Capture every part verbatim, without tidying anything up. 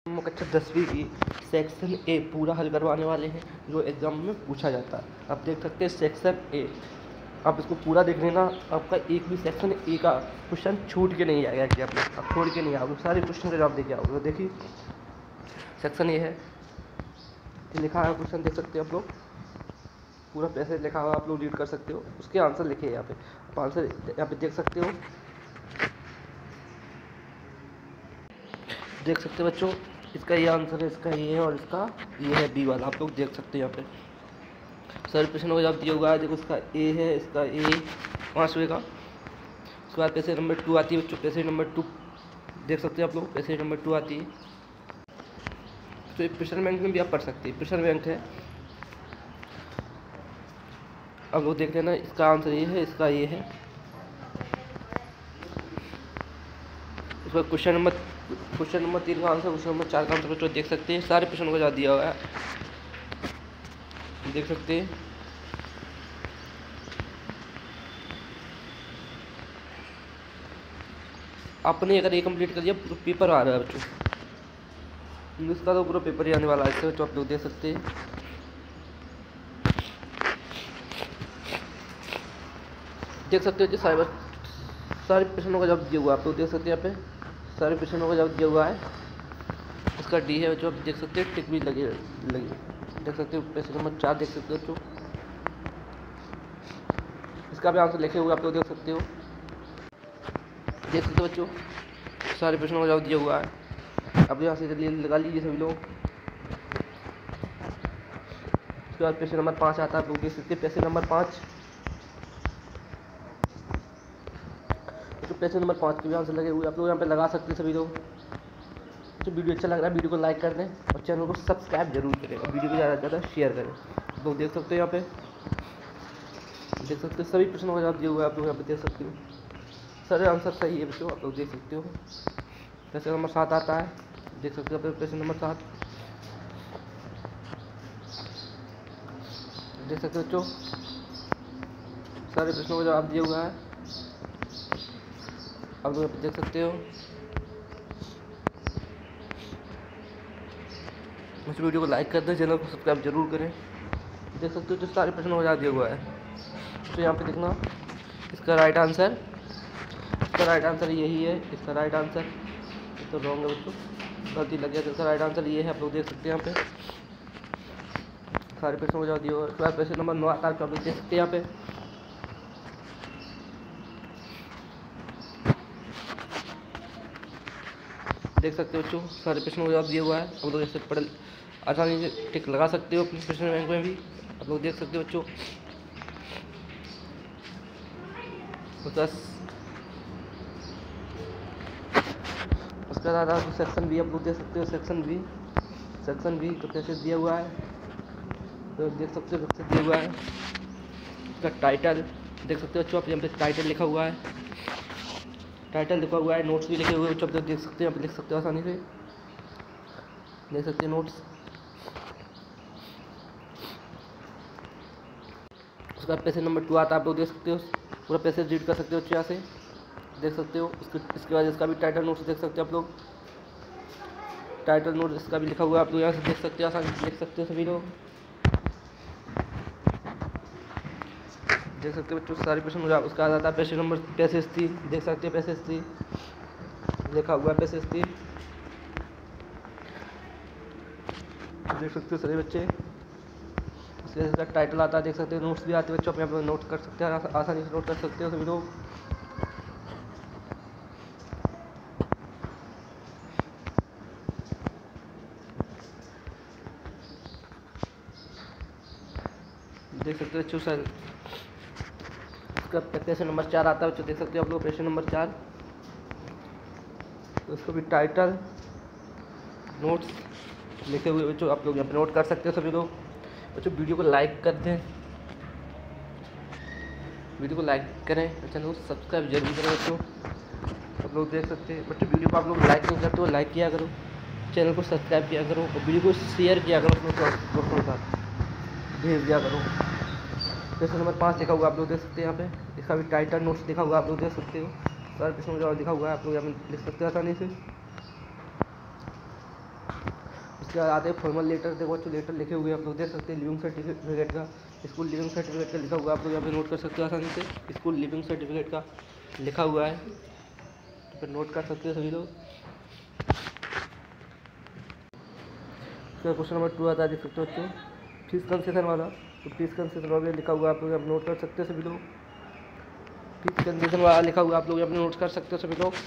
हम कक्षा दसवीं की सेक्शन ए पूरा हल करवाने वाले हैं जो एग्ज़ाम में पूछा जाता है। आप देख सकते हैं सेक्शन ए, आप इसको पूरा देख लेना, आपका एक भी सेक्शन ए का क्वेश्चन छूट के नहीं आएगा एग्जाम में, आप छोड़ के नहीं आओगे, सारे क्वेश्चन का जवाब देके आओगे। देखिए सेक्शन ए है, ये लिखा है क्वेश्चन देख सकते हो आप लोग, पूरा पैसे लिखा हुआ आप लोग रीड कर सकते हो, उसके आंसर लिखे यहाँ पे, आप आंसर यहाँ पे देख सकते हो। देख सकते हो बच्चों, इसका ये आंसर है, इसका ये है और इसका ये है बी वाला, आप लोग देख सकते हैं यहाँ पे सारे प्रश्नों का जवाब दिया हुआ है। देखो इसका ए है, इसका ए पाँचवें का, उसके बाद पैसे नंबर टू आती है बच्चों, पैसे नंबर टू देख सकते हैं आप लोग, पैसे नंबर टू आती है। तो ये प्रेशर बैंक में भी आप पढ़ सकते हैं, प्रेशर बैंक है। अब लोग देख लेना, इसका आंसर ये है, इसका ये है। उसका क्वेश्चन नंबर क्वेश्चन नंबर तीन का आंसर, क्वेश्चन नंबर चार का आंसर बच्चों देख सकते हैं, सारे प्रश्नों का जवाब दिया हुआ है, देख सकते हैं। आपने अगर ये कंप्लीट कर दिया पूरा पेपर आ रहा है बच्चों, इंग्लिश का तो पूरा पेपर ही आने वाला है, इससे बच्चों आप लोग देख सकते हैं। देख सकते हो जी सारे सारे प्रश्नों का जवाब दिया हुआ है, आप लोग देख सकते हैं यहाँ पे सारे प्रश्नों का जवाब दिया हुआ है। इसका डी है जो आप देख सकते हैं, टिक भी लगी लगी देख सकते हो। प्रश्न नंबर चार देख सकते हो बच्चों, इसका भी आंसर लिखे हुए आप लोग देख सकते हो। देख सकते हो बच्चों, सारे प्रश्नों का जवाब दिया हुआ है, अब यहाँ से जल्दी लगा लीजिए सभी लोग। उसके बाद प्रश्न नंबर पाँच आता है, आप लोग देख सकते हैं प्रश्न नंबर पाँच, तो प्रश्न नंबर पाँच के भी आंसर लगे हुए आप लोग यहाँ पे लगा सकते हैं सभी लोग। तो वीडियो अच्छा लग रहा है, वीडियो को लाइक कर दें और चैनल को सब्सक्राइब जरूर करें और वीडियो को ज़्यादा से ज़्यादा शेयर करें। आप लोग देख सकते हो यहाँ पे, देख सकते हो सभी प्रश्नों का जवाब दिया हुआ है, आप लोग यहाँ पे देख सकते हो सारे आंसर सही है बच्चों, आप लोग देख सकते हो। प्रश्न नंबर सात आता है, देख सकते हो प्रश्न नंबर सात देख सकते हो बच्चों, सारे प्रश्नों का जवाब दिया हुआ है, आप लोग देख सकते हो। इस वीडियो को लाइक कर दें, चैनल को सब्सक्राइब जरूर करें। देख सकते हो जो सारे प्रश्नों का जवाब दिया हुआ है, तो यहाँ पे देखना इसका राइट आंसर, इसका राइट आंसर यही है, इसका राइट आंसर तो रॉन्ग है बच्चों, गलती लग गया, तो इसका राइट आंसर ये है, आप लोग देख सकते हैं यहाँ पे सारे प्रश्नों का जवाब दिया हुआ है। उसके बाद प्रश्न नंबर नौ आता है, तो आप लोग देख सकते हैं यहाँ पे, देख सकते हो बच्चों सारे प्रश्नों का जवाब दिया हुआ है, आप लोग ऐसे पढ़ आसानी से टिक लगा सकते हो अपने प्रश्न बैंक में भी, आप लोग देख सकते हो बच्चों। बस उसके बाद आता है सेक्शन बी, आप लोग देख सकते हो सेक्शन बी, सेक्शन बी तो कैसे दिया हुआ है, तो देख सकते हो कैसे दिया हुआ है। इसका टाइटल देख सकते हो बच्चों, आप यहाँ पे टाइटल लिखा हुआ है, टाइटल लिखा हुआ है, नोट्स भी लिखे हुए हैं, आप लोग देख सकते हैं, आप लिख सकते हो आसानी से, देख सकते हैं नोट्स। उसका पैसेज नंबर टू आता है, आप लोग देख सकते हो, पूरा पैसेज रीड कर सकते हो यहाँ से, देख सकते हो। उसके इसके बाद इसका भी टाइटल नोट्स देख सकते हो आप लोग, टाइटल नोट इसका भी लिखा हुआ है, आप लोग यहाँ से देख सकते हो, आसानी से देख सकते हो सभी लोग, देख सकते हो बच्चों सारे प्रश्न। उसका आ जाता है पैसेज नंबर पैसेज तीन, देख सकते हो पैसेज तीन लिखा हुआ है, पैसेज तीन देख सकते हो सभी बच्चे। उसके इसका टाइटल आता है, देख सकते हो, नोट्स भी आते हैं बच्चों, अपने आप नोट कर सकते हैं, आसानी से नोट कर सकते हो सभी लोग। देख सकते हो बच्चों सर, उसका प्रश्न नंबर चार आता है बच्चों, देख सकते हो आप लोग प्रश्न नंबर चार, तो उसको भी टाइटल नोट्स लिखे हुए बच्चों, आप लोग यहाँ पे नोट कर सकते हो सभी लोग। बच्चों वीडियो को लाइक कर दें, वीडियो को लाइक करें, चैनल को सब्सक्राइब जरूर करें बच्चों, आप लोग देख सकते हैं। बच्चों वीडियो को आप लोग लाइक नहीं करते हो, लाइक किया करो, चैनल को सब्सक्राइब किया करो और वीडियो को शेयर किया करो अपने दोस्तों के साथ, भेज दिया करो। क्वेश्चन नंबर पाँच लिखा हुआ आप लोग देख सकते हैं यहाँ पे, इसका भी टाइटल नोट्स लिखा हुआ आप लोग देख सकते हो, सारे प्रश्नों का जवाब लिखा हुआ है, आप लोग यहाँ पे लिख सकते हो आसानी से। उसके बाद आते हैं फॉर्मल लेटर। देखो बच्चों लेटर लिखे हुए आप लोग देख सकते हैं, लिविंग सर्टिफिकेट का, स्कूल लिविंग सर्टिफिकेट का लिखा हुआ है, आप लोग यहाँ पे नोट कर सकते हो आसानी से। स्कूल लिविंग सर्टिफिकेट का लिखा हुआ है, तो फिर नोट कर सकते हो सभी लोग। क्वेश्चन नंबर टू आता है, देख सकते हो बच्चों, फीस कंसेशन वाला। तो फीस कंसेशन वाला लिखा हुआ है, आप लोग यहाँ नोट कर सकते हो सभी लोग। फीस कंसेशन वाला लिखा हुआ है, आप लोग यहाँ नोट कर सकते हो सभी लोग,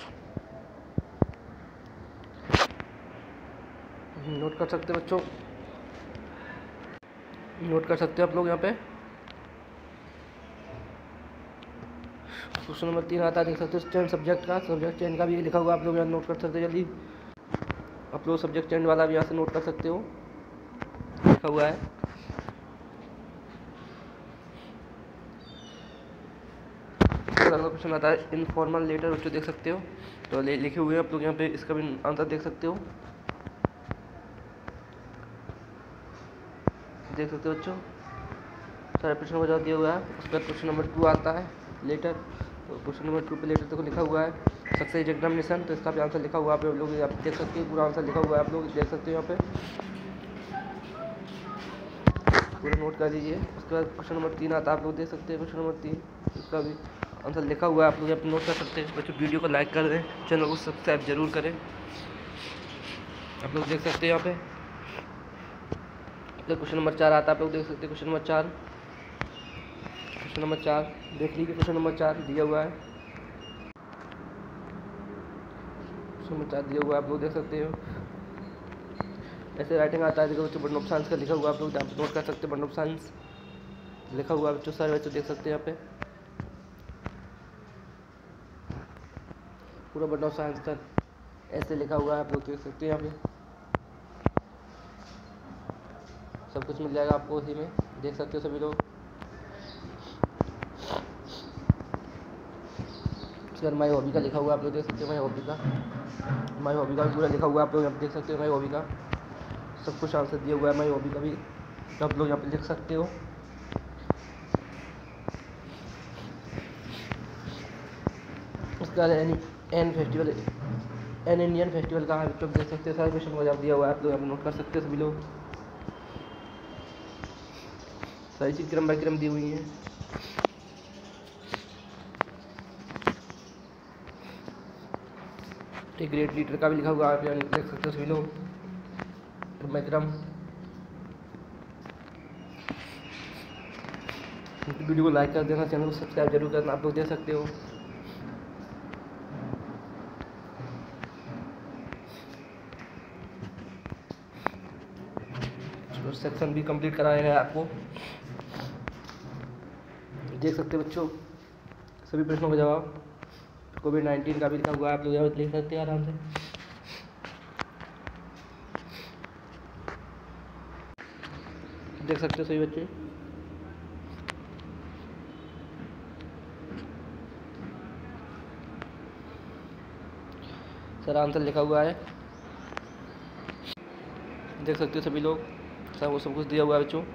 नोट कर सकते हो बच्चों, नोट कर सकते हो आप लोग यहाँ पे। क्वेश्चन नंबर तीन आता है, देख सकते हो स्टैंड सब्जेक्ट का, सब्जेक्ट चेंज का भी लिखा हुआ है, आप लोग यहाँ नोट कर सकते हो जल्दी। आप लोग सब्जेक्ट चेंज वाला भी यहाँ से नोट कर सकते हो, लिखा हुआ है। अगला क्वेश्चन आता है इनफॉर्मल लेटर, बच्चों देख सकते हो, तो ले लिखे हुए हैं आप लोग यहाँ पे, इसका भी आंसर देख सकते हो, देख सकते हो बच्चों, सारे प्रश्न को जवाब दिया हुआ है। उसके बाद क्वेश्चन नंबर टू आता है लेटर। तो क्वेश्चन नंबर टू पे लेटर देखो लिखा हुआ है सक्सेस एग्जामिनेशन, तो इसका भी आंसर लिखा हुआ है, आप लोग आप देख सकते हो, पूरा आंसर लिखा हुआ है, आप लोग देख सकते हो यहाँ पे, पूरा नोट कर लीजिए। उसके बाद क्वेश्चन नंबर तीन आता है, आप लोग देख सकते हैं क्वेश्चन नंबर तीन, इसका भी आंसर लिखा हुआ है, आप लोग यहाँ पे नोट कर सकते हैं बच्चों। वीडियो को लाइक कर दें, चैनल को सब्सक्राइब जरूर करें, आप लोग देख सकते हैं यहाँ पे। क्वेश्चन नंबर चार आता है, आप लोग देख सकते हैं क्वेश्चन नंबर चार, क्वेश्चन नंबर चार देख लीजिए, क्वेश्चन नंबर चार दिया हुआ है, क्वेश्चन नंबर चार दिया हुआ है, आप लोग देख सकते हो। ऐसे राइटिंग आता है, देखो बच्चों बर्डन ऑफ साइंस का लिखा हुआ है, आप लोग यहाँ पे नोट कर सकते हैं, बर्डन ऑफ साइंस लिखा हुआ है बच्चों, सारे बच्चों देख सकते हैं यहाँ पे, पूरा बर्डन ऑफ साइंस का ऐसे लिखा हुआ है, आप लोग देख सकते हैं यहाँ पे, सब कुछ मिल जाएगा आपको उसी में, देख सकते हो सभी लोग। उसके बाद माई हॉबी का लिखा हुआ है, आप लोग देख सकते हो, माई हॉबी का, माई हॉबी का भी पूरा लिखा हुआ है, आप लोग यहाँ पे देख सकते हो, माई हॉबी का सब कुछ आंसर दिया हुआ है, माई हॉबी का भी, तो आप लोग यहाँ पे लिख सकते हो। उसके बाद an an festival, an Indian festival का आप लोग देख सकते हो, सारे क्वेश्चन को जवाब दिया हुआ है, आप लोग यहाँ पे नोट कर सकते हो सभी लोग, सारी चीज़ क्रम बाय क्रम दी हुई है। एक ग्रेट लीडर का भी लिखा हुआ है, आप यहाँ देख सकते हो सभी लोग, क्रम बाय क्रम। वीडियो को लाइक कर देना, चैनल को सब्सक्राइब जरूर करना, आप लोग देख सकते हो। सेक्शन भी कंप्लीट कराया गया आपको, देख सकते हो बच्चों सभी प्रश्नों का जवाब। कोविड नाइन्टीन का भी लिखा हुआ है, आप लोग यहाँ लिख सकते हैं आराम से। देख सकते हो सभी बच्चे, सारा आंसर लिखा हुआ है, देख सकते हो सभी लोग, सब वो सब कुछ दिया हुआ है बच्चों,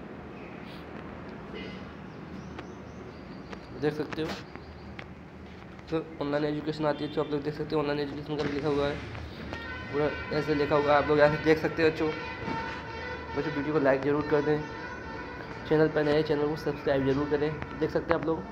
देख सकते हो। तो ऑनलाइन एजुकेशन आती है, जो आप लोग देख सकते हो, ऑनलाइन एजुकेशन का भी लिखा हुआ है, पूरा ऐसे लिखा हुआ है, आप लोग ऐसे देख सकते हो बच्चों। बच्चों वीडियो को लाइक ज़रूर कर दें, चैनल पर नए चैनल को सब्सक्राइब जरूर करें, देख सकते हैं आप लोग।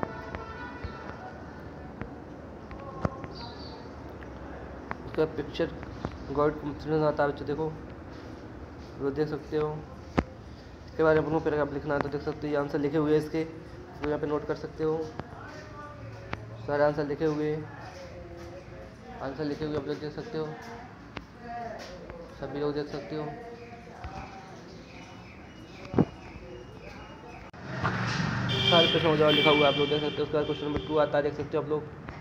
उसका पिक्चर गॉड कॉम्पिटिशन आता है बच्चों, देखो वो देख सकते हो। इसके बारे में अपनों पैराग्राफ लिखना है तो देख सकते हो, ये आंसर लिखे हुए हैं इसके, तो यहाँ पे नोट कर सकते हो, सारे आंसर लिखे हुए, आंसर लिखे हुए आप लोग देख सकते हो, सभी लोग देख सकते हो। सारे प्रश्नों का जवाब लिखा हुआ है, आप लोग देख सकते हो। उसके बाद क्वेश्चन नंबर टू आता है, देख सकते हो आप लोग,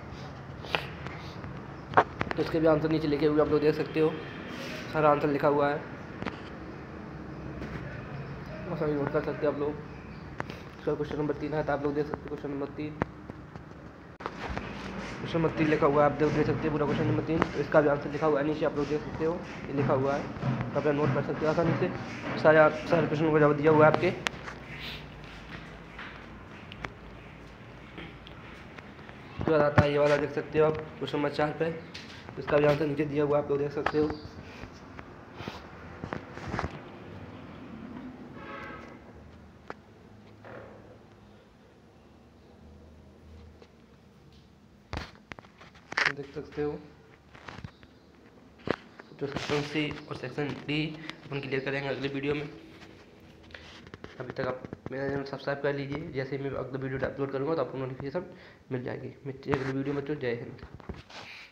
तो इसके भी आंसर नीचे लिखे हुए आप लोग देख सकते हो, सारा आंसर लिखा हुआ है, सभी नोट कर सकते हो आप लोग। उसका क्वेश्चन नंबर तीन है, तो आप लोग देख सकते हो क्वेश्चन नंबर तीन, क्वेश्चन नंबर तीन लिखा हुआ है, आप देख देख सकते हो पूरा क्वेश्चन नंबर तीन, तो इसका भी आंसर लिखा हुआ है नीचे, आप लोग देख सकते हो, ये लिखा हुआ है, तो आप नोट कर सकते हो आसानी से, सारे सारे प्रश्नों का जवाब दिया हुआ है आपके। उसके बाद आता है ये वाला, देख सकते हो आप क्वेश्चन नंबर चार पे, इसका भी आंसर नीचे दिया हुआ है, आप लोग देख सकते हो। देख सकते हो। तो सेक्शन सी और सेक्शन डी अपन क्लियर करेंगे अगले वीडियो में। अभी तक आप मेरा चैनल सब्सक्राइब कर लीजिए, जैसे ही मैं अगले वीडियो अपलोड करूँगा तो आपको नोटिफिकेशन मिल जाएगी। मिलते हैं अगले वीडियो में। तो जय हिंद।